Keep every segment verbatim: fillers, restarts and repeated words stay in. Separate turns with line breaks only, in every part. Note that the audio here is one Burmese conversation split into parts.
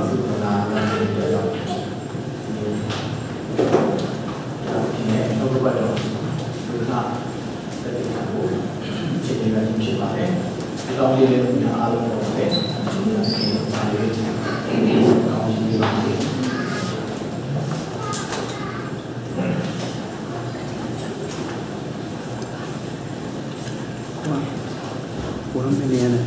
စုကနာနာတဲ့ပြောတော့ဒီနေ့တော့ဘတ်တော့ဒီကတဲ့ခံဖို့ချိန်နေတာဖြစ်ပါတယ်ဒီတော့ဒီလိုမျိုးအားလုံးတော့ပဲဒီလိုမျိုးစာရေးချင်တယ်ကောင်းရှိပါတယ်ဘုရားမင်းရဲ့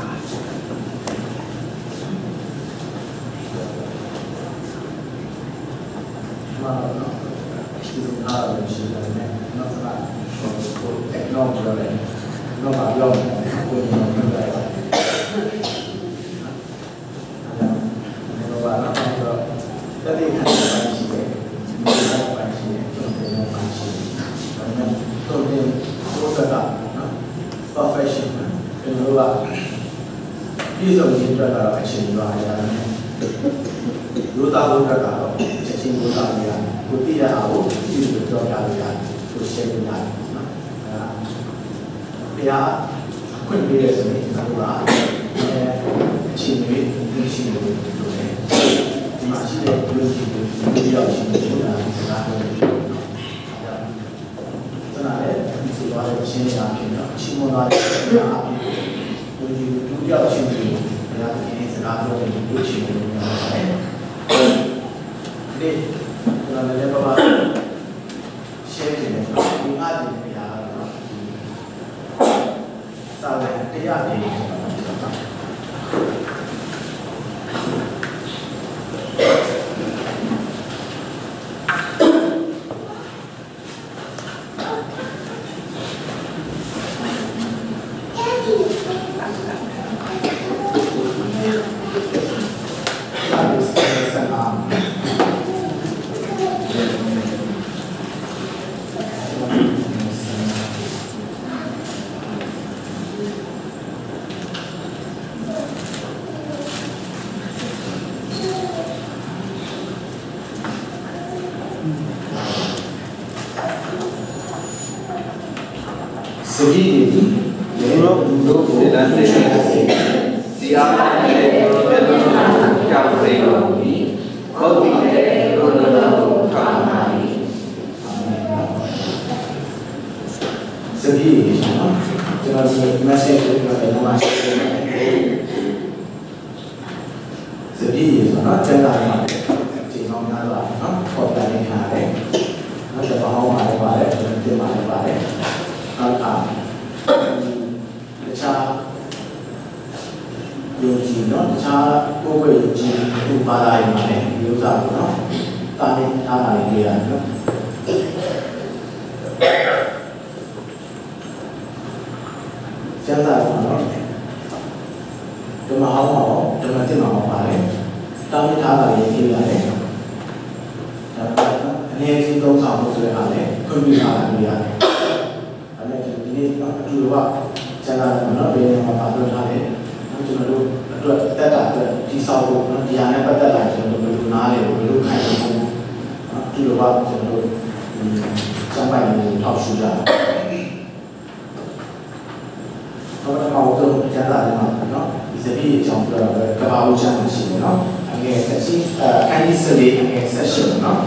ပြည်စုံခြင်းအတွက်ကတော့အချိန်ရွာရတယ်။ရိုးသားဖို့အတွက်ကတော့ချက်ချင်းရိုးသားရကိုသိရအောင်ကိုပြည်စုံကြောက်ရရတယ်ကိုရှင်းပြရတယ်နော်။အဲဒါဘုရားခွင့်ပေးရဆိုရင်ကျွန်တော်ကအချိန်တွေဒီချိန်တွေလို့လေဒီမှာရှိတဲ့လူကြီးတွေဒီရောက်ရှိနေတာစကားပြောနေတယ်နော်။အဲဒါကျွန်တော်လည်းဒီလိုပါလို့ရှင်းရအောင်တော့အချိန်မတော်တဲ့အပြင်ဒီဒုတိယအချိန်ကိုဘုရားသခင်စကားပြောတဲ့ဒီအချိန်ကိုပြောပါတယ်။ဒီကျွန်တော်လည်းဘာမှရှင်းနေတယ်ဒီငါ့ဒီနေရာတော့စာဝတ်တရားတွေဆိုတာစတိဒီလေရောဘုလိုကိုတန်တဲ့စီအားနဲ့ရောတဲ့လုံးကြောက်စိတ်လို့ဒီခေါတိတဲ့ရောလုံးကိုထားပါလိစတိနော်ကျွန်တော်ဒီ message ကိုပြောတယ်မှာရှင်းတယ်စတိဆိုတော့ကျန်တာမှာဒီကောင်းများတော့နော်ပေါ်ပြနေထားတယ်နော်တပေါင်းပါလေပါတယ်ပြင်ပါလေပါတယ်နောက်တာတခြားယုံကြည်နော်တခြားကိုယ်ဝေယုံကြည်သူပါလာရင်လည်းဒီဥစ္စာကိုနော်တာနေထားတာလေးရတယ်နော်ကျမ်းစာကတော့ဓမ္မဟောင်းမှာဓမ္မသစ်မှာပါတယ်တာနေထားတာလေးရေးရတယ်ဒါအနေနဲ့သုံးဆောင်ဖို့ဆိုတဲ့အားလည်းခွင့်ပြုထားတာမျိုးရတယ်ဒီနေ့အတူတူကကျန်တာကတော့ဘယ်နေမှာပါပြောထားတယ်။ကျွန်တော်တို့အတွက်တက်တာအတွက်ဒီဆောင်ဖို့နော်ဒီဟာနဲ့ပတ်သက်လာကျွန်တော်တို့ဘယ်လိုနားလဲဘယ်လိုခိုင်ဖို့အတူတူကကျွန်တော်တို့စံပိုင်ကိုထောက်ရှုကြတယ်။တော့တော့တော့ကျန်တာလည်းနော်ဒီစပီးအကြောင်းပြောတာပဲကဘာလို့ချမ်းရှိနေနော်အငယ်ဆက်ရှိအဲအန်ဒီစလေးအငယ်ဆက်ရှိနော်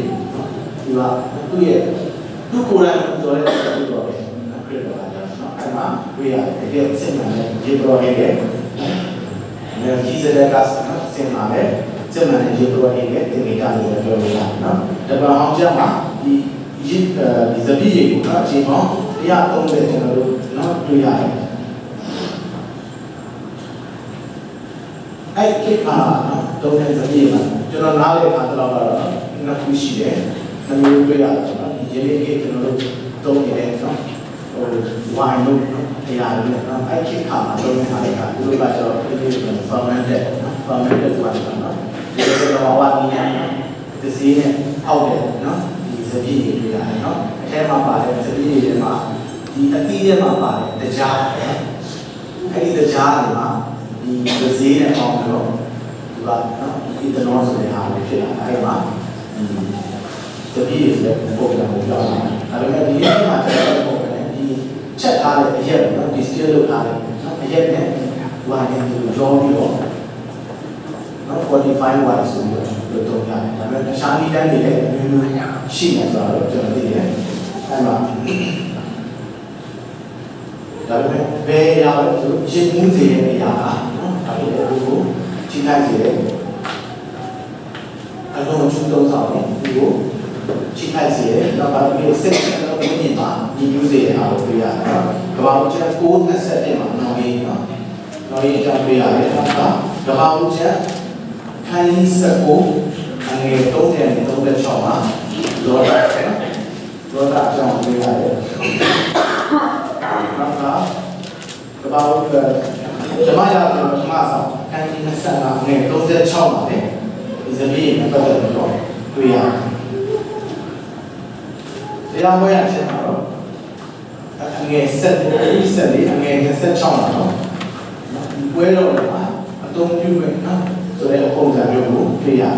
သူ့ရဲ့သူ့ကိုယ်တိုင်ဆိုတဲ့သူ့တော်ပဲခရစ်တော်ကနော်အဲ့မှာတွေ့ရတယ်တကယ်အစ်မှန်နဲ့ရေပရောဟိတ်ရဲ့နော်ကြီးစတဲ့ကစနော်အစ်မှန်နဲ့စင်မှန်နဲ့ရေပရောဟိတ်ရဲ့တင်ကြတယ်လို့ပြောလို့ရတယ်နော်တပံဟောင်းကျမ်းမှာဒီဒီဒီဇပိရေကိုနော်အချိန်ပေါင်းတရားသုံးတဲ့ကျွန်တော်တို့နော်တွေ့ရတယ်အဲ့ဒီခါနော်သုံးတဲ့ဇပိရေမှာကျွန်တော်နားလေခါတော့တော့နှစ်ခုရှိတယ်နှမျိုးတွေ့ရတယ်နော်ဒီရေလေးကြီးကျွန်တော်တို့သုံးနေတဲ့နော်ဟိုဝိုင်လို့တရားတွေနော်အဲ့ဒီခါမှာသုံးတဲ့ခါတွေကဒီလိုကကျတော့ဒီလိုဆို fermented နော် fermented ဝိုင်ဆိုတော့ဒီလိုတော့ဝါနီယာဒီစီးနဲ့အောက်တယ်နော်ဒီဇပိရေတွေ့ရတယ်နော်အထဲမှာပါတယ်ဇပိရေထဲမှာဒီအသီးထဲမှာပါတယ်တရားအဲ့ဒီတရားတွေမှာဒီဒီစီးနဲ့အောက်တော့ဒီကနော်ဒီတနောဆိုတဲ့ဟာတွေဖြစ်လာအဲ့မှာဇပိရေဆိုတဲ့ပုံစံကိုပြောတာဒါပေမဲ့ဒီနေ့မှာကျွန်တော်ပုံစံဒီချက်ထားတဲ့အရက်နော်ဒီ skill လုပ်ထားတယ်နော်အရက်နဲ့ဝါရင်ကိုကြောပြီးတော့နော်forty-five watts ဆိုပြီးတော့တော့ရတယ်ဒါပေမဲ့တခြားနည်းတိုင်းတွေလည်းအမျိုးမျိုးရှိနေဆိုတော့ကျွန်တော်သိတယ်အဲ့မှာဒါပေမဲ့ဘယ်အရာလဲဆိုရှင်းမှုစေတဲ့အရာကနော်ဒါပေမဲ့ဒီကိုချိန်လိုက်စေတယ်အလုံးစုံသုံးဆောင်တယ်ဒီကိုချိန်လိုက်စေတယ်နောက်ပါပြီးစက်တော့ဘယ်နည်းမှာဒီမျိုးစေတဲ့အားကိုပြရတယ်နော်ကဘာလို့ကျန်ကိုနှစ်ဆက်ပြမှာနော်ရေးနော်နော်ရေးကြောင်းပြရတယ်နော်ကဘာလို့ကျန်ခိုင်းစကိုအငယ်သုံးဆယ်နဲ့သုံးဆယ်ခြောက်မှာလောတာနော်လောတာကြောင်းပြရတယ်နောက်ကကဘာလို့ဓမ္မရာဓမ္မဆောင်ခိုင်းနှစ်ဆက်ကအငယ်သုံးဆယ်ခြောက်မှာလေဒီဇမီးနဲ့ပတ်သက်ပြီးတော့တွေ့ရတယ်တရားပွဲရချက်မှာတော့အငယ်ဆက်ဒီဆက်လေးအငယ်နှစ်ဆက်ခြောက်မှာတော့ဒီပွဲတော်မှာအသုံးပြုမယ်နော်ဆိုတဲ့ပုံစံမျိုးကိုတွေ့ရတယ်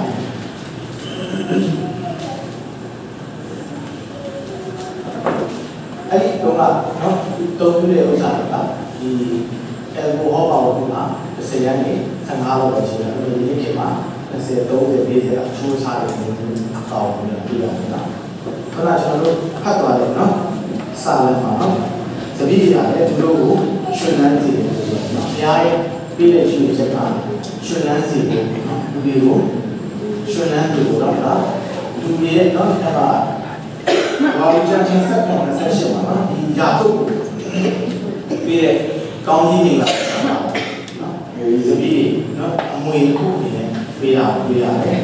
အဲ့ဒီတော့နော်သုံးပြုတဲ့ဥစ္စာကဒီအယ်ကိုဟောပါလို့ကတစ်ဆယ်ရက်နေဆယ်ငါးလောက်ပဲရှိတယ်အဲ့ဒီနေ့ခေတ်မှာတစ်ဆယ်သုံးဆယ်လေးဆယ်အချိုးစားတယ်မျိုးအကောင်းပြီးတော့တွေ့ရတယ်နော်ခဏကျွန်တော်တို့ဖတ်သွားတယ်နော်စာလည်းမှာနော်သတိရတယ်သူတို့ကိုရှင်လန်းစီတယ်ဆိုတော့နော်ဘုရားရဲ့ပြည့်တဲ့ရှိတဲ့ချက်ကရှင်လန်းစီတယ်နော်လူတွေကိုရှင်လန်းစီကိုတော့လူတွေရဲ့နော်အဲ့ဒါဘာလို့ကျန်ချင်းဆက်ပေါ်နဲ့ဆက်ရှင်းမှာနော်ဒီရာတုတ်ပြည့်တဲ့ကောင်းကြီးတွေလာနော်ဒီသတိနော်အမွေတစ်ခုနေနဲ့ပေးတာပေးရတယ်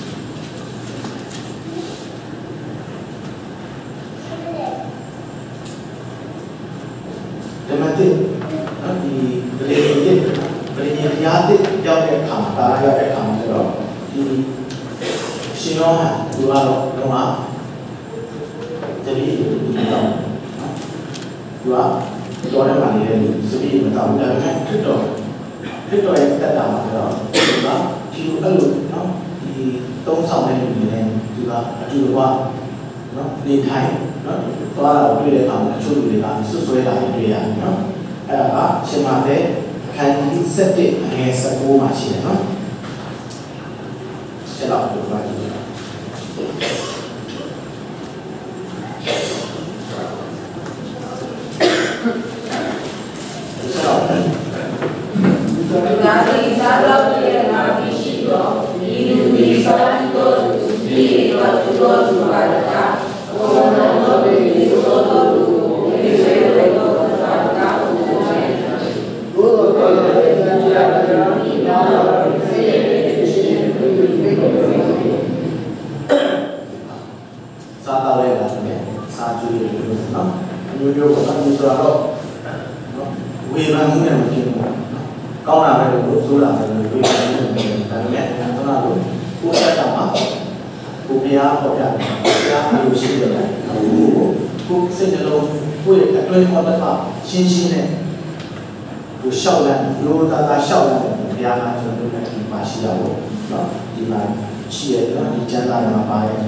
ဓမ္မတိနော်ဒီဗလေတိဗလေတိတရားတိရောက်တဲ့အခါမှာဒါရောက်တဲ့အခါမှာကျတော့ဒီရှင်ရောဟာသူကတော့တော့တတိယဒီတော့နော်သူကတော့တယ်မှာနေတဲ့လူစပိမတောင်းဒါပေမဲ့ခရစ်တော်ခရစ်တော်ရဲ့တက်တာမှာတော့သူကဒီလိုအဲ့လိုနော်ဒီသုံးဆောင်တဲ့လူတွေနဲ့သူကအတူတကွနော်နေထိုင်နော်သွားတာတွေ့တဲ့အခါမှာအချို့လူတွေကဆွဆွဲတာတွေတွေ့ရတယ်နော်အဲ့ဒါကရှင်မတဲ့အခန်းကြီး ဆက်တဲ့အငယ် ဆယ်ကို မှာရှိတယ်နော်ဆက်တော့ပြောပါကြည့်
နာဒီသာလောက်ရဲ့နာဒီရှိတော့ဒီလူဒီစာတိကိုဒီတော့သူတို့သူပါတာဘုံတော်တို့ဒီဆိုတော့သူဒီစေတော့သာတာဘုရားဘုရားရဲ့တရားတော်ဒီနာစေရှိနေပြီ
စာသားလေးလာတယ်စာကြည့်ရလို့နော်မျိုးမျိုးကိုအမှုဆိုတော့နော်ဝေဖန်မှုနဲ့မကျင်းဘူးကောင်းတာပဲလို့ဆိုးတာပဲလို့ဝေဖန်မှုနဲ့ဒါပေမဲ့ကျွန်တော်တို့ကိုယ်တက်တာမှာကိုဘုရားဟောပြတယ်ဘုရားအလိုရှိတယ်ကိုကိုစိတ်နှလုံးကိုယ့်ရဲ့အတွင်းဟောတဲ့ရှင်းရှင်းနဲ့ကိုရှောက်တယ်လို့သာသာရှောက်တယ်ဘုရားကကျွန်တော်တို့လည်းဒီမှာရှိတာပေါ့နော်ဒီမှာရှိရတော့ဒီကျမ်းစာမှာပါတယ်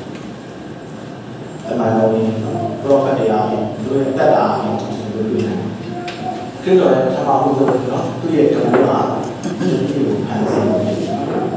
အမှန်တော့ပရောဖက်တရားကိုသူရဲ့တက်တာကိုကျွန်တော်တို့တွေ့တယ်ခရစ်တော်ရဲ့ဓမ္မဥဒ္ဒနော်သူရဲ့ဓမ္မဟာဒီလိုခံစားနေတယ်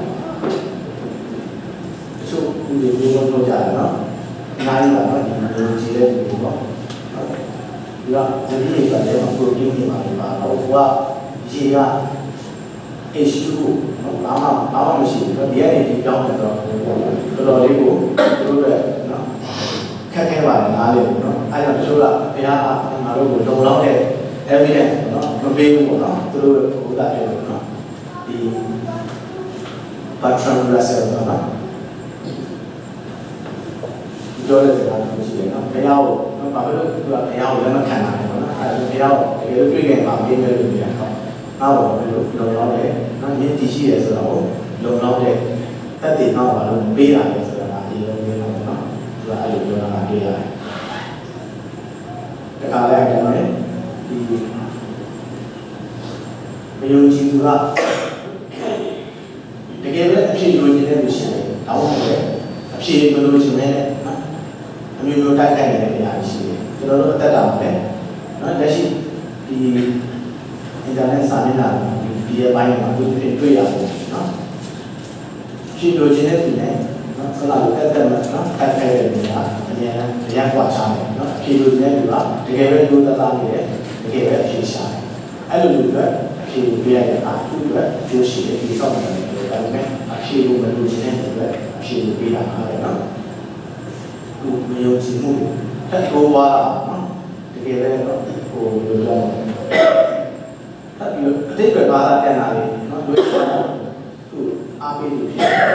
ဆိုဒီလိုမျိုးတော့ကြတယ်နော်နိုင်လာတော့ဒီလိုကြည့်တဲ့ဒီပေါ့ဒီကဇနီးတွေကလည်းပရိုတင်းတွေပါပါတော့ဟိုကရေက H two နော်ဘာမှဘာမှမရှိဘူးဒီကနေဒီကြောင်းတယ်တော့တော်တော်လေးကိုတို့ပဲနော်ခက်ခဲပါတယ်နားလေနော်အဲကြောင့်တချို့ကဘုရားကငါတို့ကိုလုံလောက်တဲ့ evidence နော်မပေးဘူးပေါ့နော်သူတို့ဘုရားပြောလို့နော်ဒီ Bertrand Russell တော့နော်ပြောတဲ့စကားကိုရှိတယ်နော်ဘုရားကိုဘာဖြစ်လို့သူကဘုရားကိုလက်မခံနိုင်ဘူးနော်အဲဘုရားကိုတကယ်လို့တွေ့ခဲ့မှာပေးမယ်လို့ပြောတာအားလုံးဘယ်လိုလုံလောက်တဲ့နော်မြင့်တည်ရှိရဲဆိုတော့လုံလောက်တဲ့တက်တည်တော့ဘာလို့ပေးတာလဲဆိုတာအရင်ကပြောတော့နော်သူကအဲ့လိုပြောတာတွေ့ရတယ်တခါလဲအဲ့ဒါနဲ့ဒီမယုံကြည်သူကတကယ်ပဲအဖြစ်လိုချင်တဲ့လူရှိတယ်တောင်းတယ်အဖြစ်မလိုချင်တဲ့နော်အမျိုးမျိုးတိုက်ခိုက်နေတဲ့အရာရှိတယ်ကျွန်တော်တို့အသက်တာပဲနော်လက်ရှိဒီအင်တာနက်စာမျက်နှာဒီရဲ့ဘိုင်းမှာတွေ့တွေ့ရဘူးနော်ဖြစ်လိုချင်တဲ့သူနဲ့နော်ဆလာတက်တက်မှာနော်တိုက်ခိုက်တဲ့နေရာအများအများกว่าချားတယ်နော်ဖြစ်လိုချင်တဲ့သူကတကယ်ပဲလူသားသားနေတယ်တကယ်ပဲအဖြစ်ရှာတယ်အဲ့လိုလူကအဖြစ်ပြရတဲ့အားသူ့အတွက်အကျိုးရှိတယ်ဒီဆောက်တယ်ဒါပေမဲ့အဖြစ်ကိုမလိုချင်တဲ့သူကအဖြစ်ကိုပေးတာပါတယ်နော်သူမယုံကြည်မှုထက်ထိုးသွားတာနော်တကယ်ပဲတော့ဟိုလိုတော့အဲ့ဒီအတိတ်ကဘာသာပြန်လာတယ်နော်တွေ့တော့သူအားပေးနေဖြစ်တယ်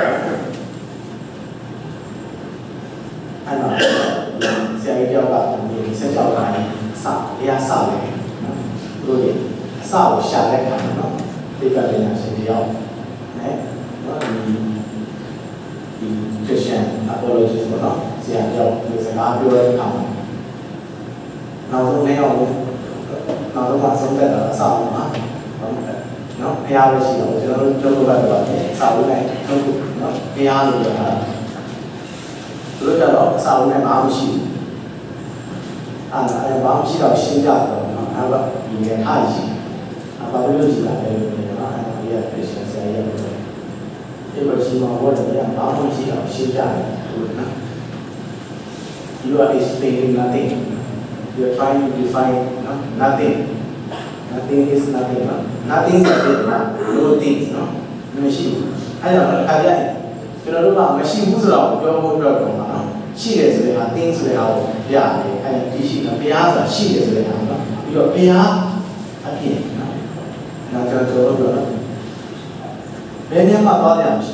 အဲ့တော့ဆရာကြီးတယောက်ကဒီဆက်ကြောက်တာစတရားစတယ်နော်တို့လေအစကိုရှာတဲ့ခါနော်တိတ်ကပညာရှင်တယောက်နဲ့နော်ဒီဒီ Christian apologist ပေါ့နော်ဆရာတယောက်ဒီစကားပြောတဲ့အခါမှာနောက်ဆုံးလည်းအောင်နောက်တော့မှဆုံးသက်တာအစအောင်ပါနော်ဖျားလို့ရှိတော့ကျွန်တော်တို့ကြောက်တော့တော့စာအုပ်နဲ့ထုတ်နော်ဖျားလို့ပြောတာသူတို့ကတော့စာအုပ်နဲ့ဘာမှမရှိဘူးအဲ့ဒါအဲ့ဘာမှမရှိတော့ရှင်းပြတော့နော်အဲ့ဒါဒီရထားရှိအဲ့ဘာလို့ရှိတာလဲလို့ပြောတာအဲ့ဒီရခရစ်ယာန်ဆရာကြီးပြောတယ်ဒီလိုရှိမှဘောတယ်ကဘာမှမရှိတော့ရှင်းပြတယ်ဟုတ်နော် you are explaining nothing you are trying to define no nothing nothing is nothing no nothing is nothing no things no မရှိဘူးအဲ့တော့အခါကျရင်ကျွန်တော်တို့ကမရှိဘူးဆိုတော့ပြောဖို့အတွက်တော့မှာနော်ရှိတယ်ဆိုတဲ့ဟာ thing ဆိုတဲ့ဟာကိုပြရတယ်အဲ့ဒီရှိတာဘုရားဆိုတာရှိတယ်ဆိုတဲ့ဟာနော်ပြီးတော့ဘုရားအဖြစ်နော်နောက်ကျွန်တော်တို့ပြောတော့ဘယ်နေရာမှာသွားကြမရှိ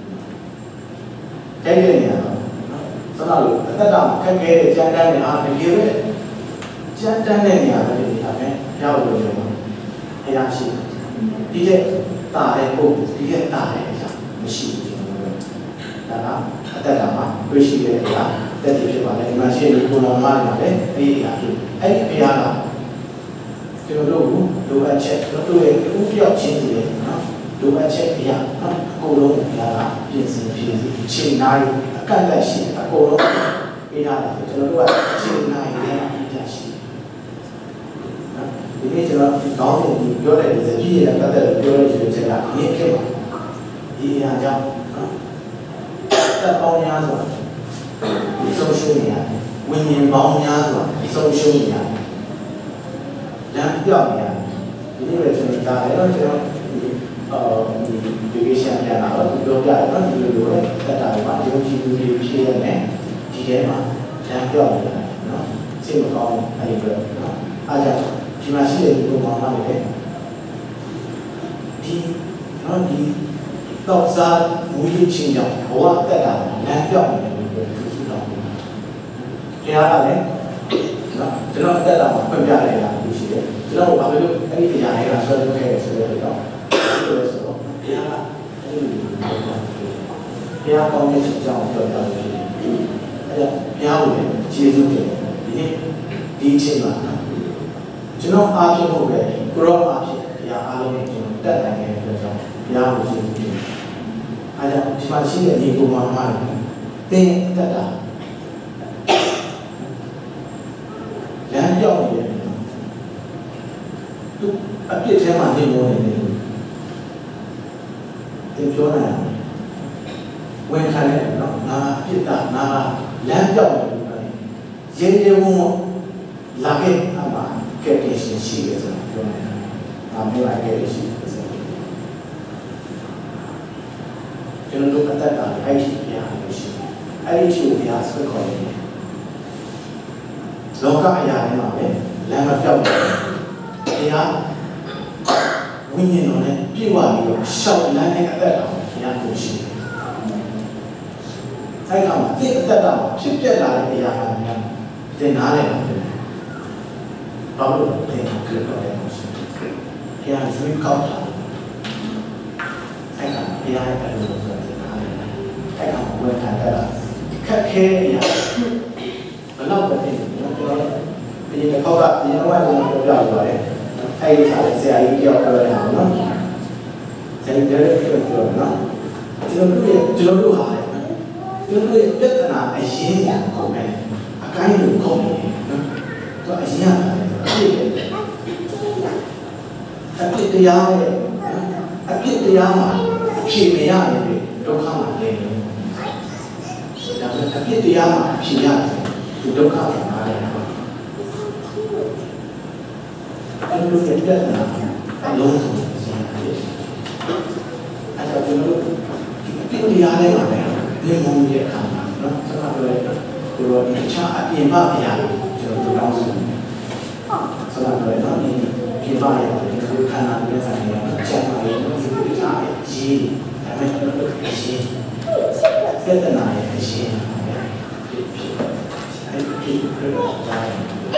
ကြိုက်တဲ့နေရာတော့နော်ဆိုတော့အသက်တာခက်ခဲတဲ့ကြမ်းတမ်းတဲ့အားတကယ်ပဲကြမ်းတမ်းတဲ့နေရာတွေဒီအပြင်ရောက်လို့ကျွန်တော်ဘုရားရှိဒီကတာတဲ့ပုံဒီကတာတဲ့အရာမရှိဘူးကျွန်တော်တို့ဒါကအသက်တာမှာတွေ့ရှိတဲ့အရာတက်တည်ဖြစ်ပါလေဒီမှာရှိတဲ့ကိုယ်တော်မှာလည်းအဲ့ဒီအရာဖြစ်အဲ့ဒီအရာကကျွန်တော်တို့လိုအပ်ချက်ကျွန်တော်တို့ရဲ့ဥပျောက်ခြင်းတွေနော်လိုအပ်ချက်အရာနော်အကုန်လုံးအရာကပြင်ဆင်ဖြစ်စီချိန်တိုင်းအကန့်အသတ်ရှိအကုန်လုံးပေးထားတယ်ကျွန်တော်တို့ကချိန်တိုင်းနဲ့အပြည့်ရှိဒီနေ့ကျွန်တော်ကောင်းတဲ့ဒီပြောတဲ့ဒီစပြည့်ရတဲ့ပတ်သက်လို့ပြောရတဲ့ချက်ကအရင်ဖြစ်ပါဒီအရာကြောင့်နော်တက်ပေါင်းများစွာဒီဆုံးရှုံးနေရတယ်ဝိညာဉ်ပေါင်းများစွာဒီဆုံးရှုံးနေရတယ်လမ်းပြောင်းနေရတယ်ဒီနေ့ပဲကျွန်တော်ဒါလည်းတော့ကျွန်တော်အော်ဒီ vacation ပြန်လာတော့ပြောပြတယ်နော်ဒီလိုလိုနဲ့တက်တာမှာယုံကြည်မှုတွေဖြည့်ရမယ်ဒီထဲမှာလမ်းပြောင်းနေရတယ်နော်စိတ်မကောင်းအဲ့ဒီတော့နော်အားကြောင့်ဒီမှာရှိတဲ့ဒီလိုမှမဟုတ်လေဒီနော်ဒီတော့စားမူရင်းချင်းကြောင့်ဘဝတက်တာလမ်းပြောင်းနေတယ်လို့သူစုတော်တယ်။တရားကလည်းနော်ကျွန်တော်တက်တာမှာဖွင့်ပြလိုက်တာလို့ရှိတယ်။ကျွန်တော်ဘာလို့အဲ့ဒီတရားတွေကဆွဲထုတ်ခဲ့ဆိုတော့တော့ဆိုတော့ဆိုတော့တရားကအဲ့ဒီတရားကောင်းတဲ့ချက်ကြောင့်ပြောတာလို့ရှိတယ်။အဲ့ဒါဘုရားကိုကျေးဇူးတင်ဒီနေ့ဒီအချိန်မှာကျွန်တော်အားဖြင့်ဟုတ်ပဲကိုရောအားဖြင့်တရားအားလုံးကိုကျွန်တော်တက်နိုင်တဲ့အတွက်ကြောင့်ဘုရားကိုကျေးဇူးတင်အားကြောင့်ဒီမှာရှိတဲ့ဒီပုံမှန်မှာသင်အသက်တာလမ်းပြောင်းနေတယ်သူအပြစ်ထဲမှာနေမိုးနေတယ်သင်ပြောနိုင်ဝင်ခံတယ်နော်ငါအပြစ်တာငါလမ်းပြောင်းနေတယ်ရဲရဲဝုန်းလာခဲ့အမှာရှိရဆိုတော့ပြောနေတာ။အာမေလိုက်ခဲ့ရှိတယ်ဆိုတော့ကျွန်တော်တို့အသက်တာအဲ့ဒီပြရလို့ရှိတယ်။အဲ့ဒီချို့ပြရဆွဲခေါ်နေတယ်။လောကအရာတွေမှာပဲလမ်းမပြောက်ဘူး။တရားဝိညာဉ်တော်နဲ့ပြည့်ဝပြီးတော့ရှောက်လန်းတဲ့အသက်တော်ဘုရားကိုရှိတယ်။အဲ့ကောင်ဒီအသက်တာဖြစ်ပြလာတဲ့အရာတွေများသင်နားလည်ပါတယ်။ဘာလို့လဲခရစ်တော်ရဲ့ရှိတယ်။ဘုရားရွေးကောက်တာအဲ့ကောင်ဘုရားရဲ့အလိုလိုဆိုတဲ့နားလည်တယ်။အဲ့ကောင်ဝယ်ခံတတ်တာခက်ခဲအရာဘယ်တော့ပဲဖြစ်နေကျွန်တော်ဒီတစ်ခေါက်ကအရင်ကကျွန်တော်ပြောပြပါတယ်။အဲ့ဒီစားဆရာကြီးပြောပြောတာနော်။ဆရာကြီးလည်းပြောပြောနော်။ကျွန်တော်တို့ကျွန်တော်တို့ဟာကျွန်တော်ရဲ့ပြဿနာအရင်ကကုန်မယ်အကိုင်းကိုကုန်နေတယ်နော်သူအရင်ကအဖြစ်တယ်အဖြစ်တရားရဲ့အဖြစ်တရားမှာအဖြစ်မရရင်ဒုက္ခမှာနေတယ်ဒါပေမဲ့အဖြစ်တရားမှာအဖြစ်ရတယ်ဒီဒုက္ခမှာနားတယ်ကျွန်တော်ရဲ့ပြဿနာအလုံးစုံအရင်ကအဲ့ဒါကျွန်တော်တို့အဖြစ်တရားလေးမှာပဲဒီမုံရဲ့အခါမှာနော်ဆက်မပြောလိုက်တော့ဒီလိုဒီချာအပြင်ပအရာကိုကျွန်တော်တို့တောင်းဆိုနေတယ်။ဆက်မပြောလိုက်တော့ဒီပြင်ပရဲ့ဒီလိုခန္ဓာပြဿနာတွေကျန်ပါလေနော်ဒီလိုချာရဲ့ကြီးဒါပေမဲ့ကျွန်တော်တို့အရှင်းပြဿနာရဲ့အရှင်းဖြစ်ဖြစ်အဲ့ဒီဖြစ်ပြတော့တိုင်း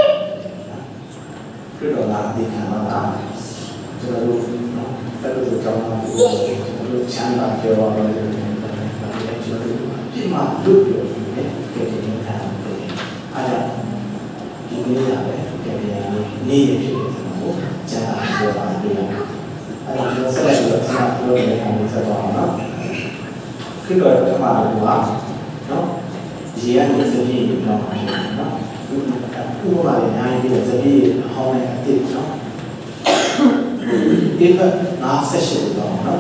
ပြတော့လာဒီခန္ဓာကကျွန်တော်တို့နော်အဲ့လိုကြောင်းတာကျွန်တော်တို့ချမ်းသာပြောရအောင်ဒီမှာလူပြောနေတယ်ကြည့်နေတာပဲအားကြောင့်ဒီနေ့ရတယ်ကြည့်ရနေရဖြစ်တယ်ဆိုတော့ကြာပြောတာတွေ့ရတယ်အဲ့တော့ကျွန်တော်ဆက်လက်ပြီးတော့ဆက်ပြောနေတဲ့အနေဆက်ပါအောင်နော်ခရစ်တော်ရဲ့ပထမလူကနော်ရေကနေစပြည့်ပြီးတော့ဖြစ်တယ်နော်ဥပမာလည်းအားပြီးတော့စပြည့်ဟောင်းတဲ့အတိတ်နော်ဒီကနားဆက်ရှိတော့နော်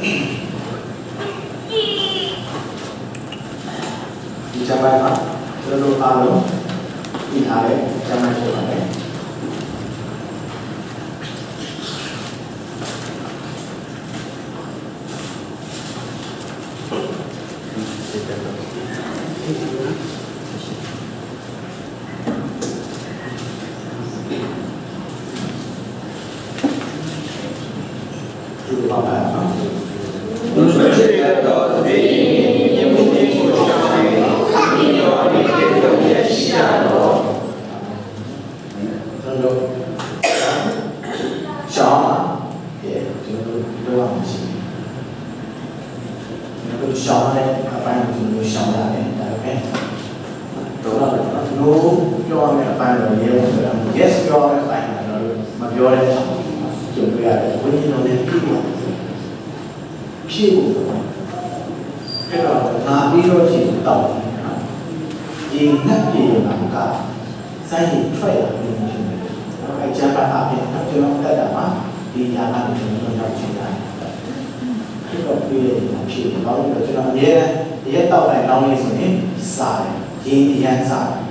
ဒီချမ်းသာမှာကျွန်တော်အားလုံးဒီထားတဲ့ချမ်းသာရှိပါတယ်ဒီလိုပါနော်ဘုရားရှိခိုးတော်သည်ယမုန်ကြီးကိုရှာတယ်ဒီတော့ဒီကိစ္စကိုရှိရတော့ကျွန်တော်ရှောင်းပါရဲ့ကျွန်တော်တို့ပြောရမှာရှိတယ်ကျွန်တော်ရှောင်းတဲ့အပိုင်းကိုကျွန်တော်ရှောင်းရတယ်ဒါပေမဲ့တော့တော့ပြောရမယ့်အပိုင်းတော့ရေလို့ဆိုတာ yes ပြောရမယ့်အပိုင်းကတော့မပြောတဲ့ကျွန်တော်ရတယ်ဝိညာဉ်တော်နဲ့ပြီးပါဖြည့်ဖို့အဲ့တော့ငါပြီးတော့ရှိတောက်နေတာဒီငတ်ပြေမှာကစိုင်းရင်ထွက်ရနေတယ်နော်အဲ့ကျမ်းပါအပြင်တော့ကျွန်တော်တက်တာမှာဒီညာကနေကျွန်တော်ရောက်ချင်တာအဲ့တော့ပြီးရတာဖြည့်ဘာလို့လဲကျွန်တော်အများနဲ့ရဲတောက်တိုင်းတောင်းနေဆိုရင်စားတယ်ရင်းအရန်စားတယ်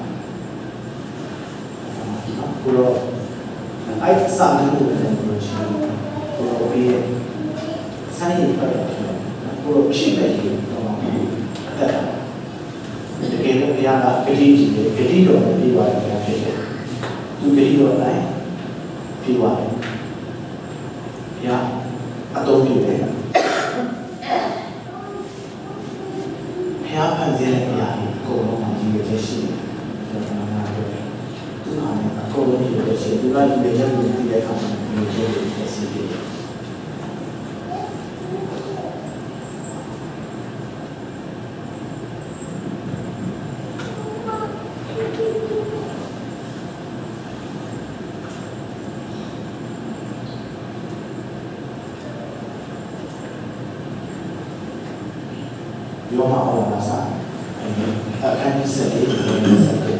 ကိုတော့အဲ့စားနေလို့လည်းပြောချင်တယ်ကိုတော့ပြီးရစိုင်းရင်ထွက်ရတယ်ကိုတော့ဖြစ်မဲ့ရေတော့အသက်တာတကယ်လို့ဘုရားကဂတိကြီးတယ်ဂတိတော်နဲ့ပြီးသွားတယ်ဘုရားဖြစ်တယ်သူဂတိတော်တိုင်းပြီးသွားတယ်ဘုရားအတော်ပြည့်တယ်ဘုရားဖန်ဆင်းတဲ့အရာတွေအကုန်လုံးမှာကြီးရတဲ့ရှိတယ်ကျွန်တော်နားပြောတယ်သူဟာလည်းအကုန်လုံးကြီးရတဲ့ရှိသူကဒီရဲ့ချက်ကိုသိတဲ့အခါမှာဒီလိုမျိုးဖြစ်စီတယ်ရောမအောင်လာစားအခန်းကြီးဆက်လေးကိုဆက်ကြည့်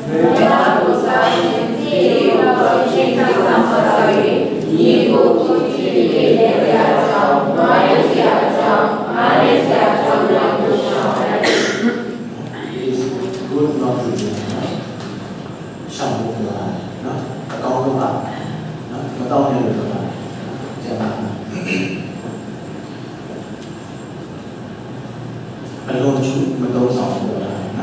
내가 보살은 지혜와 신상상 사사에 이고 지지리에 내려야죠 마에시아죠 마에시아죠 라고시아요.
good not to do some of the no account of that no no tao nên được rồi chẳng hạn anh luôn chú mình đâu sống được rồi no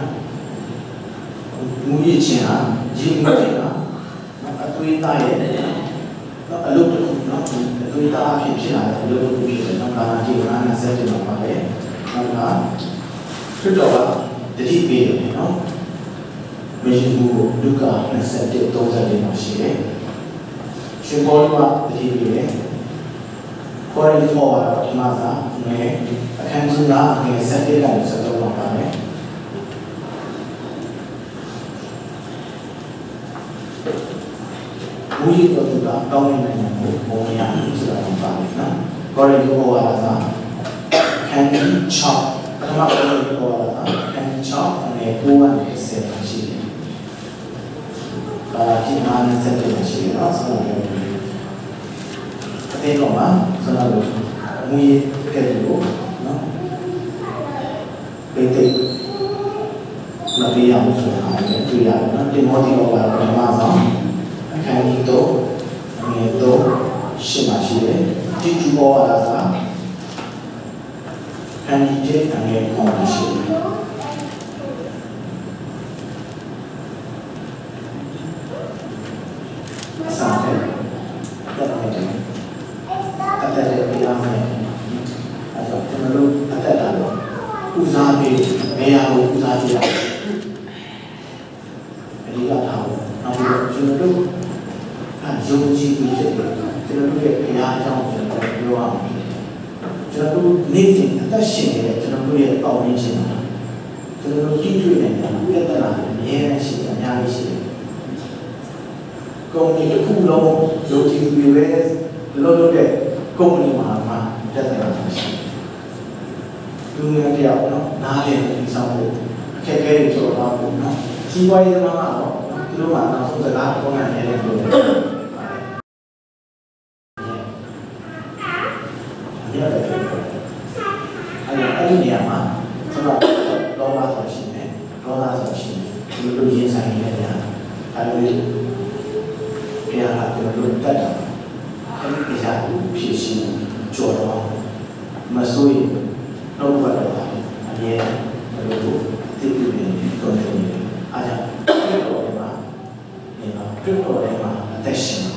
mũi gì hả gì mũi gì hả nó tôi tay nó lúc nó tôi ta hiện trên này lúc tôi hiện nó là gì mà nó sẽ chỉ nó phải nó là cái đó để đi về nó mình mua được cả nó sẽ tiếp tục ra đi mà xí đấy chuyện bao nhiêu để đi về qua đi qua là thì mà ra nghe anh chỉ là nghe sẽ đi lại sẽ đâu mà phải mũi gì tôi đã đau lên này một một nhà chỉ là không phải nữa qua đi qua là ra anh chọn cái mà qua đi qua là anh chọn nghe buồn cái sẽ là gì và chỉ mà nó sẽ là gì đó sau này cái tên của nó sau này mũi cái lỗ nó cái tên là bây giờ một số hàng cái bây giờ nó đi mua thì họ là cái mà giống cái gì đó nghe đó xem mà gì đấy chỉ chú bỏ là sao cái gì chứ nghe không là gì sao thế đó là cái cái cái cái bây giờ này à rồi cho nó luôn cái cái đó usaha bây giờ usaha gì vậy cái gì là thảo nó cho nó luôn dùng chi phí chuyện cho nó việc cái nhà trong cho nó yêu hàng cho nó nên thì tất nhiên là cho nó việc bảo vệ chính cho nó kỹ thuật này là biết là nhẹ là gì là nhẹ là gì công ty cái khu lâu dùng chi phí về lâu lâu để công ty mà mà rất là gì đương nhiên điều nó đa lên thì sao cũng cái cái chỗ đó cũng nó chi quay nó nào lúc mà nó không thể làm con này này được nhớ là anh là anh nhẹ mà xong rồi lo ra rồi xin này lo ra rồi xin luôn luôn yên sáng như thế này anh đi cái là cái luôn tất cả anh cái giá phía xin chỗ đó mà xui đâu phải là anh nhẹ là đủ tiếp tục đến còn thêm nhiều anh ạ crypto này mà attention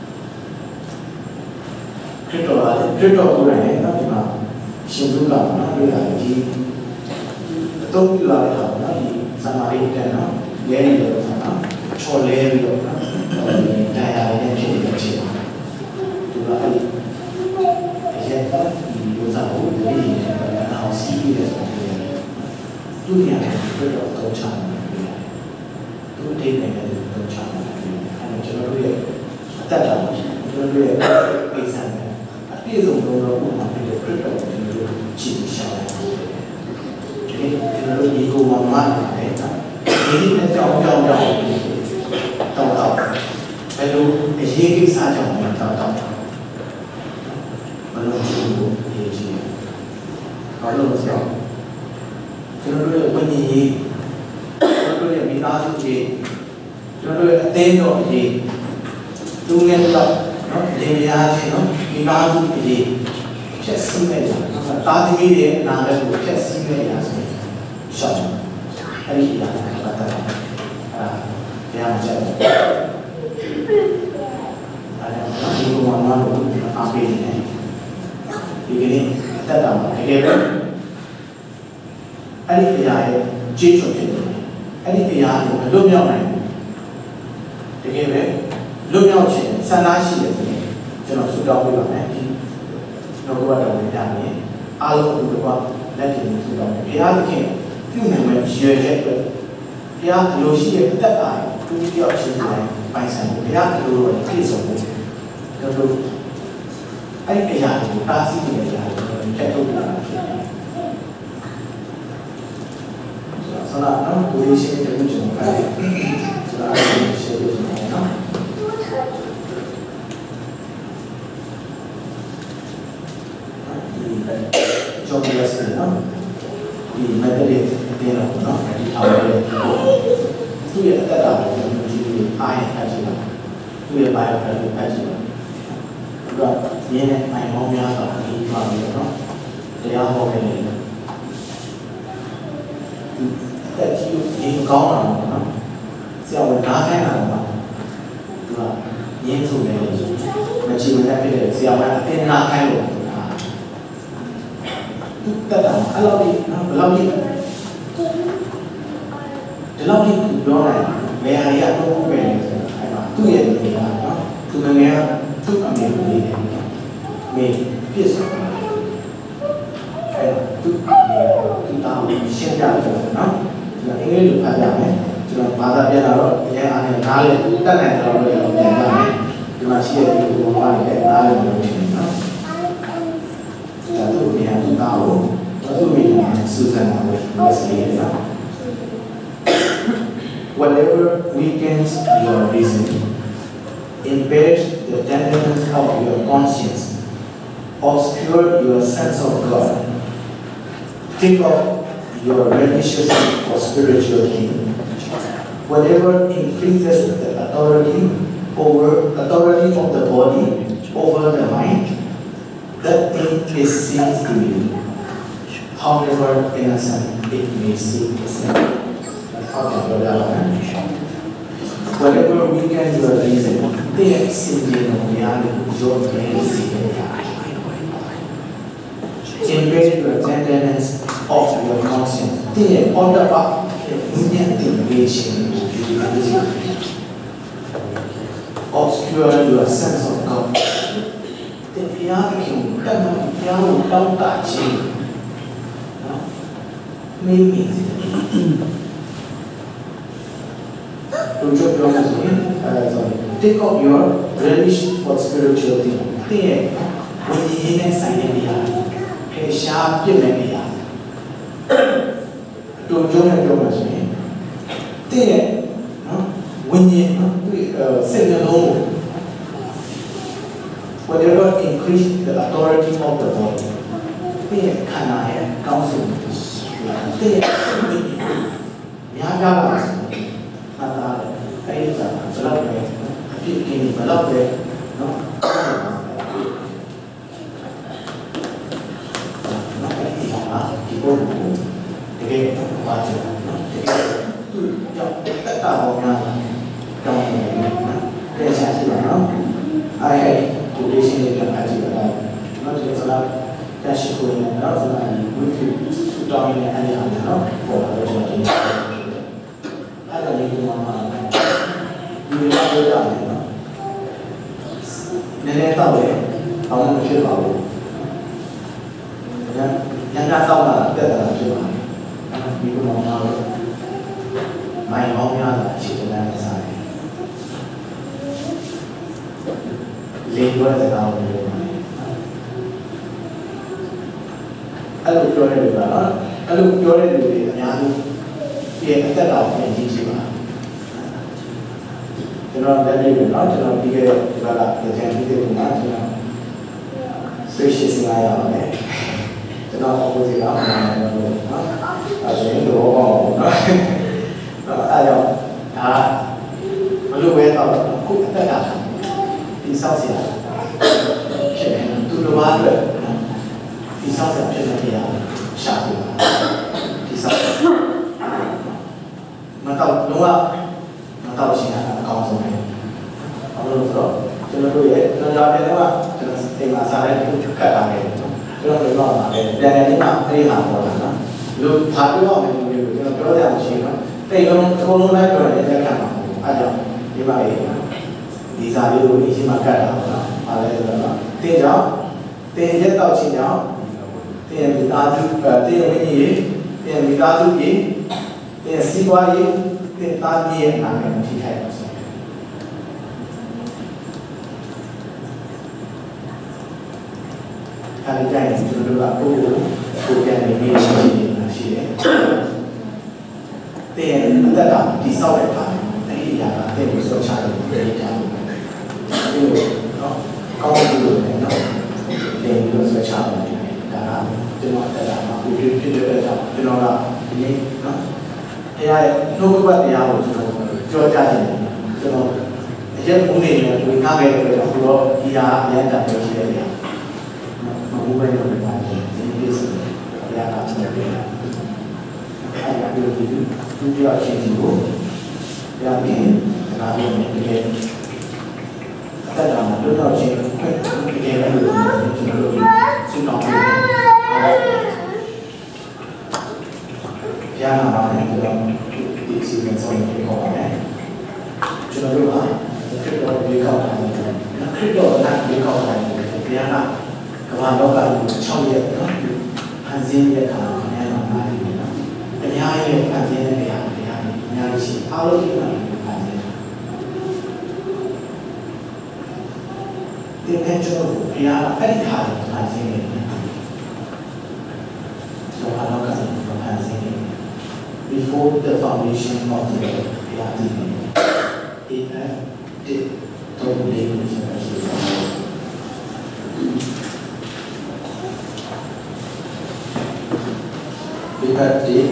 crypto là crypto của này nó thì mà xin chú lòng nó như là gì tốt như là học nó thì sao mà đi cái nó dễ được nó cho lên được nó đại là những chuyện được chịu từ là cái cái đó thì yêu giáo cái gì là học sĩ như là tu nhà cái đó tốt chẳng tu thế này là tốt chẳng cho nó biết tất cả cho nó biết cái sản phẩm cái dùng đồ nó cũng làm được rất là nhiều chỉ sao cho nên cho nó đi cùng mà mà đấy thì nó trong trong trong trong đầu phải luôn cái gì cái sao trong mình trong trong mà nó dùng cái gì có luôn sao cho nó biết cái gì nó biết mình đã làm gì cho nó biết tên gọi gì tu nghe đọc nó để ra thì nó cái ba tu cái gì chết sinh này là ta thì nghĩ đến là cái của chết sinh này là gì sống hay gì là là ta à cái hàng chạy à nó đi cùng mọi người cũng nó áp dụng này thì cái này tất cả cái cái đó anh cái này chỉ cho cái anh cái này của lúc nhau này thì cái đấy lúc nhau chỉ san lá xì được cho nó sụt đau đi vào này thì nó có bắt đầu bị đau nhé alo cũng được qua lấy thì nó sụt đau thì ai thì cái này mình dễ dễ được thì ai thì lối xì tất cả cũng như kiểu chỉ này bài sản của thì ai thì lối cái sống cái lối anh cái nhà của ta xí thì nhà mình chạy đâu là sau đó nó cố đi xin cái chuyện cái တဲ့တဲ့တော့နော်ဒီထောင်ရဲ့သူ့ရဲ့အသက်တာကိုဒီအားရဖတ်ကြည့်ပါသူ့ရဲ့ biography ဖတ်ကြည့်ပါသူကရင်းနဲ့အိမ်မောင်းများစွာဒီပါပြီးတော့နော်တရားဟောခဲ့တယ်အသက်ကြီးဒီကောင်းတာနော်ဆရာဝန်နားခိုင်းတာတော့သူကရင်းစုတယ်မချီမနဲ့ဖြစ်တယ်ဆရာဝန်အတင်းနားခိုင်းလို့တက်တာအဲ့လိုဒီနော်ဘယ်လိုဒီဒီလောက်ဒီပြောလိုက်ဘယ်ဟာရတော့ပဲလဲဆိုတော့အဲ့မှာသူ့ရဲ့နေရာနော်သူငငယ်ကသူ့အမေကိုနေတယ်မေပြစ်ဆောင်အဲ့သူ့အမေသူ့သားကိုရှင်းပြတယ်နော်ကျွန်တော်အင်္ဂလိပ်လိုဖတ်ရမယ်ကျွန်တော်ဘာသာပြန်လာတော့အရင်အားနဲ့နားလေတက်နိုင်တော့လည်းပြန်ရမယ်ဒီမှာရှိတဲ့ဒီကိုဘာလဲနားလေလို့ရှင်းနော်ဒါတို့ပြန်သူ့သားကိုWhatever weakens your reason, impairs the tenderness of your conscience, obscure your sense of God, think of your religious or spiritual king. Whatever increases the authority over authority of the body over the mind, that thing is seen to be. However innocent it may seem itself. Whatever weakens your reason, they are simply no reality, your brain invade your tenderness of your conscience. They are order up a union invasion. Obscure your sense of God. They are the king, they are without touching. Maybe. Take up your relish for spiritual thing. There, when you hear that sign in the eye, a sharp give in the eye. Don't join a donors. There, when you say the Lord, whatever increase the authority of the body, there can I counsel. There, Yaga, I love it. I feel king, I love it. No, people again, watch it. I had to listen to the magic about not just about that's going on, not only with you dominate any other for other judges. I don't need to know. You will not go down, you know. Then I I want to show you. Yang dah tahu lah, dia dah show you. You will not know. My mom yang cerita dengan saya. Labor dah tahu dia. အဲ့လိုပြောတဲ့လူကနော်အဲ့လိုပြောတဲ့လူတွေအများကြီးပြင်အသက်တာကိုပြင်ကြည့်ကြည့်ပါကျွန်တော်လည်းနေပြီနော်ကျွန်တော်ပြီးခဲ့တဲ့ဒီဘက်ကပြန်ပြီးတဲ့ပုံမှာကျွန်တော် spacious ငါရအောင်လေကျွန်တော် opposite အောင်နော်အဲ့ဒါရင်တော့ပေါ့နော်အဲ့တော့ဒါဘယ်လိုပဲတော့ခုအသက်တာဒီဆောက်စီတာဖြစ်နေသူတို့ဘာလဲဒီဆောက်ဆက်ဖြစ်နေတာရှာပြပါဒီဆောက်မတော့လုံးဝမတော့ရှင်းတာအကောင်းဆုံးပဲဘာလို့လဲဆိုတော့ကျွန်တော်တို့ရဲ့ကျွန်တော်ကြားတယ်တော့ကျွန်တော်အိမ်မှာစားတဲ့ဒီခက်တာပဲကျွန်တော်ပြောတော့ပါလေပြန်နေမှာအဲ့ဒီဟာပေါ်လာနော်လူဘာပြောရမလဲလို့ကျွန်တော်ပြောရအောင်ရှိနော်တိတ်လုံးအကုန်လုံးလိုက်ပြောတယ်လက်ခံပါအဲ့ကြောင့်ဒီမှာဒီစာလေးကိုဒီရှိမှကတ်တာပေါ့နော်ဘာလဲဆိုတော့တင်းကြောင့်တင်းရက်တော့ချင်းကြောင့်တင်မိသားစုတင်ဝိညာဉ်ရေးတင်မိသားစုရေးတင်စီးပွားရေးတင်သားရေးရဲ့နာမည်ကိုထိခိုက်ပါစေ။အဲဒီကြိုင်ကျွန်တော်တို့ကကိုယ်ကိုပြန်နေနေရှိနေတာရှိတယ်။တင်အသက်တာဒီဆောက်တဲ့အခါအဲဒီအရာကတင်ကိုဆောက်ချတယ်ဒီအရာကိုဒီလိုနော်ကောင်းပြီလို့လည်းနော်တင်ကိုဆောက်ချတယ်ဒါကကျွန်တော်တက်တာမှာကိုဖြစ်ဖြစ်တဲ့ကြောင့်ကျွန်တော်ကနေ့နော်ဘုရားရဲ့နှုတ်ကပတ်တရားကိုကျွန်တော်ကြောကြားခြင်းကျွန်တော်အရက်မူးနေတယ်ဝေငှခဲ့တဲ့အတွက်အခုတော့ဒီဟာအရင်ကတည်းကရှိတဲ့နေရာမဟုတ်ဘဲတော့ပါတယ်ဒီကိစ္စဘုရားကကျွန်တော်ပြောတာအဲ့ဒါပြောပြီးသူပြောအချင်းချင်းကိုဘုရားပြင်ဒါကလည်းတကယ်အဲ့ဒါမှတို့တော့ချင်းခွင့်တကယ်လည်းလို့ကျွန်တော်တို့စဉ်းစားနေတယ်ဘုရားနာမနဲ့တော့ဒီစီမံဆောင်ရွက်ခေါ်ပါတယ်ကျွန်တော်တို့ကခရစ်တော်ကိုကောက်တာနဲ့ခရစ်တော်နဲ့ကိုကောက်တာနဲ့ဘုရားကကမ္ဘာလောကကို၆ရက်နော်ဖန်ဆင်းတဲ့အခါခဏမှမှာနေတယ်နော်အများကြီးဖန်ဆင်းတဲ့နေရာဘုရားအများကြီးရှိအားလုံးဒီမှာဖန်ဆင်းတယ်ဒီမဲ့ကျွန်တော်ဘုရားအဲ့ဒီဟာကိုဖန်ဆင်းနေတယ်ဆိုတော့လောကကိုဖန်ဆင်းနေတယ် before the foundation of the world ဘုရားတည်နေတယ်ဒီအဲ့ဒီတော့ဒီလိုရှိတယ်ဒီကတည်း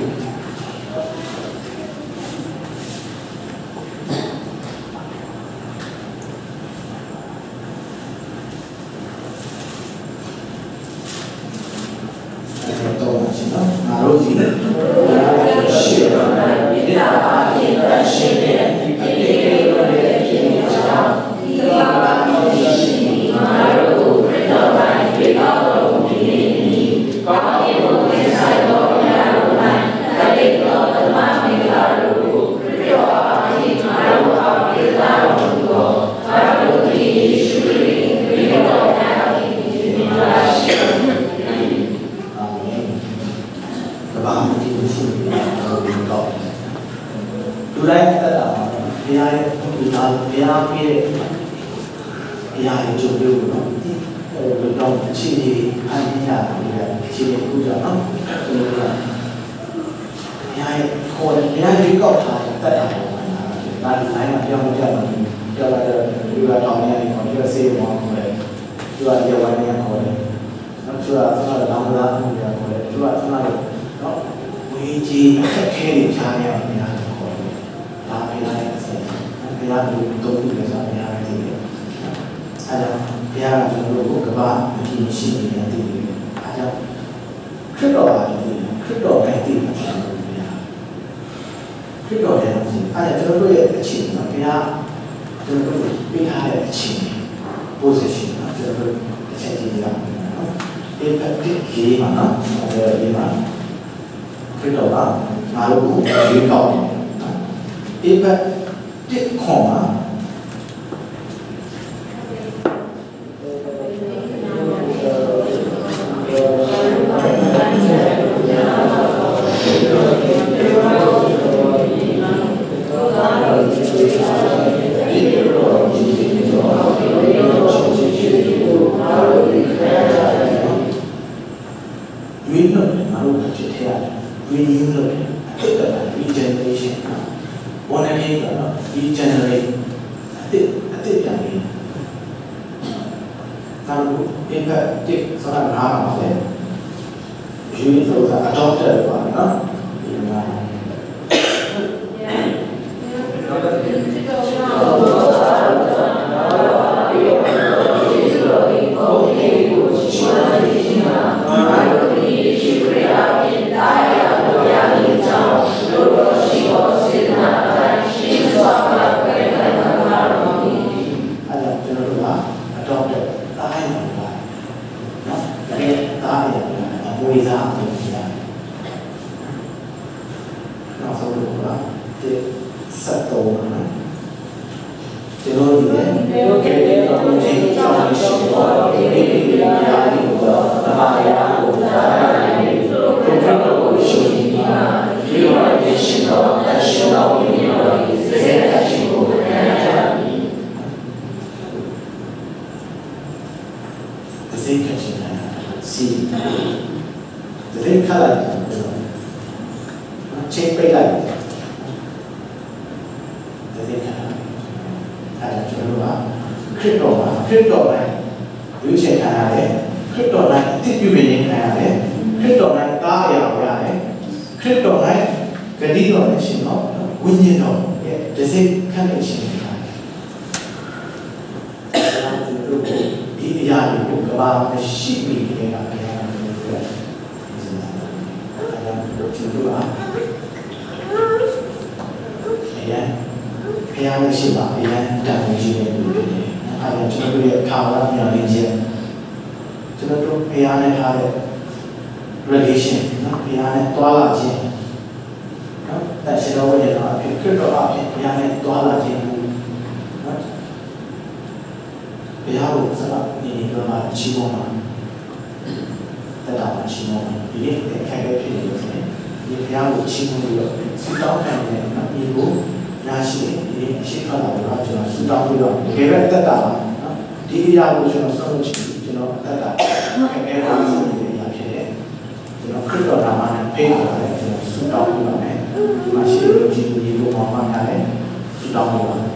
တော့ရှိနော်ငါတို့ဒီရှိတော့ဒီတာအဖြစ်တရှိတဲ့ဒီတေလိုရဲ့ဖြစ်နေကြဒီကဘာလို့ရှိနေငါတို့ကိုပြတော့တိုင်းပြတော့ဒီနေ့ကောင်းကင်ဘုရားဆိုင်တော်ဘုရားတို့၌တတိတော်ဓမ္မမင်္ဂလာတို့ကိုပြတော့အဖြစ်ငါတို့အားပြတာတော်ကိုငါတို့ဒီယေရှုခရစ်ပြတော့တာဒီမှာရှိအာမင်ဘာမှဒီလိုရှိနေတာတော့တော့လူတိုင်းတက်တာပါဘုရားရဲ့ဒီသားဘုရားပြည့်ဘုရားရဲ့ကြိုးလို့နော်ဒီဟိုတော့အခြေအနေအရင်ကအခြေအနေကိုကြာနော်ဒီလိုကဘုရားရဲ့ခေါ်တယ်ဘုရားကြီးကောက်ထားတဲ့တက်တာပါဒါဒီတိုင်းမှာပြောင်းကြမှာပြောလာတဲ့ဒီကတောင်းနေတယ်ခေါ်ပြီးဆေးမောင်းခေါ်တယ်သူကရေဝိုင်းနေခေါ်တယ်နောက်သူကသူကလောင်းလာခေါ်တယ်သူကသူကနော်ဝေကြီးအခက်ခဲတွေချားနေတယ်ဘုရားခေါ်တယ်ဒါဘုရားရဲ့အစဘုရားကိုတုံ့ပြန်စားဘုရားရဲ့ဒီအဲ့ဒါဘုရားကကျွန်တော်တို့ကဘာအကြည့်ရှိနေတယ်ဒီအားကြောင့်ခရစ်တော်အားဖြင့်ခရစ်တော်နဲ့တည်မှာကျွန်တော်တို့ဘုရားခရစ်တော်ရဲ့အချင်းအားကြောင့်ကျွန်တော်တို့ရဲ့အချင်းနော်ဘုရားကျွန်တော်တို့ပေးထားတဲ့အချင်း position နော်ကျွန်တော်တို့အချင်းကြီးရအောင်နော်ဒီဖက်တစ်ရေးမှာနော်အဲဒီမှာခရစ်တော်ကငါတို့ကိုရွေးကောက်တယ်ဒီဖက်တစ်ခွန်မှာregeneration born again ကတော့ regenerate အသစ်အသစ်ပြန်ပြီးဒါလို့ impact တစ်ဆိုတာငါးပါပဲယူဆိုတာ adopted ပါနော်ဒီမှာခခရစ်တော်၌ဂတိတော်နဲ့ရှင်တော်ဝိညာဉ်တော်ရဲ့တစိတ်ခန့်နေခြင်းတွေဒီအရာတွေကိုကဘာမရှိမိတဲ့ကဘုရားကပြောတယ်။အဲဒါကိုကျွန်တော်အားအရာဘုရားရဲ့ရှိပါအရာတန်ဖိုးကြီးတဲ့လူတွေ။အဲဒါကျွန်တော်ရဲ့ထာဝရမျှော်လင့်ချက်ကျွန်တော်တို့ဘုရားနဲ့ထားတဲ့ relation နော်ဘုရားနဲ့တွာလာခြင်းနော်ဒါရှင်တော်ရဲ့တော့အဖြစ်ခရစ်တော်အဖြစ်ဘုရားနဲ့တွာလာခြင်းနော်ဘုရားကိုစကားဒီလိုမှချီးမွမ်းပါတက်တာမှချီးမွမ်းဒီနေ့ခိုင်ခဲ့ဖြစ်နေလို့ဆိုရင်ဒီဘုရားကိုချီးမွမ်းပြီးတော့ဆုတောင်းခံနေတယ်နော်ဒီကိုရရှိဒီနေ့အရှိခလာတော့ကျွန်တော်ဆုတောင်းပြီးတော့တကယ်ပဲတက်တာပါနော်ဒီအရာကိုကျွန်တော်ဆုံးလို့ချင်ကျွန်တော်တက်တာခိုင်ခဲ့ပါစေတဲ့အရာဖြစ်တယ်ကျွန်တော်ခရစ်တော်နာမနဲ့ဖိတ်ခေါ်တယ်ကျွန်တော်ဆုတောင်းပြီးပါမယ်မရှိလို့ဒီဒီကိုမှမှတ်ထားတယ်ဆုတောင်းပြီးပါ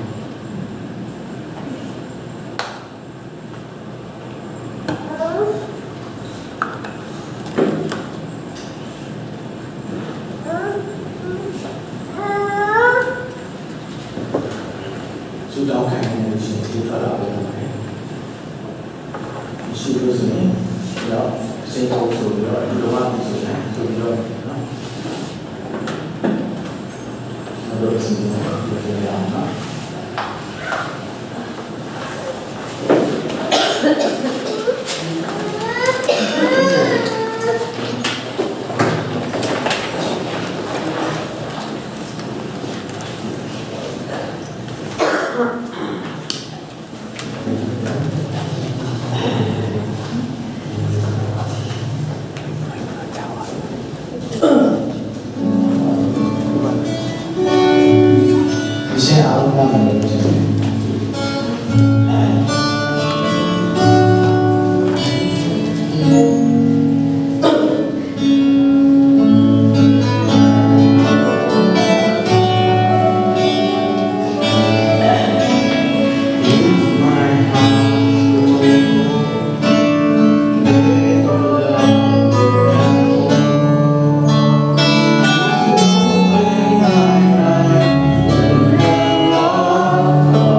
Oh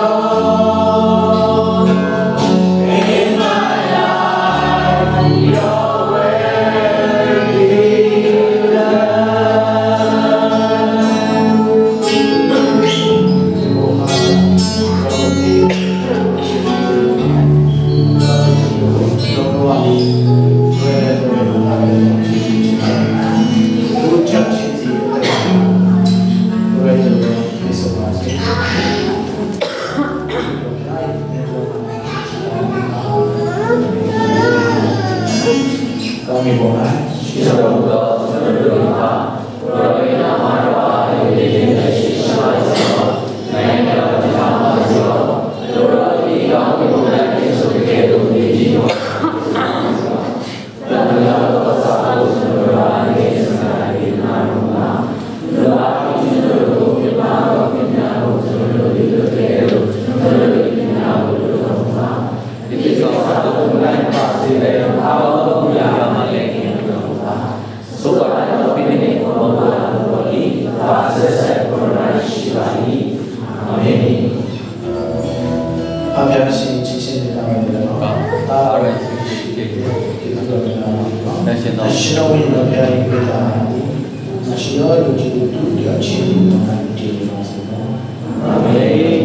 Amen.